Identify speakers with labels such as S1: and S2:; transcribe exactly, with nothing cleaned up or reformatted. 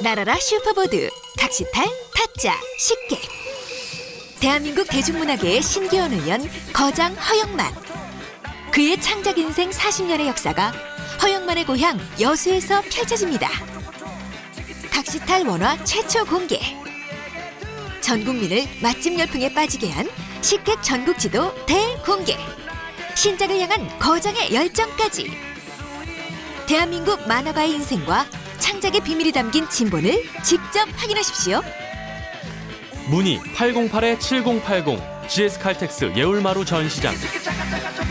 S1: 나라라 슈퍼보드, 각시탈, 타짜, 쉽게. 대한민국 대중문화계의 신기원을 연 거장 허영만. 그의 창작 인생 사십 년의 역사가 허영만의 고향 여수에서 펼쳐집니다. 각시탈 원화 최초 공개. 전 국민을 맛집 열풍에 빠지게 한 식객 전국지도 대공개. 신작을 향한 거장의 열정까지. 대한민국 만화가의 인생과 창작의 비밀이 담긴 진본을 직접 확인하십시오.
S2: 문의 팔공팔 칠공팔공 지에스칼텍스 예울마루 전시장.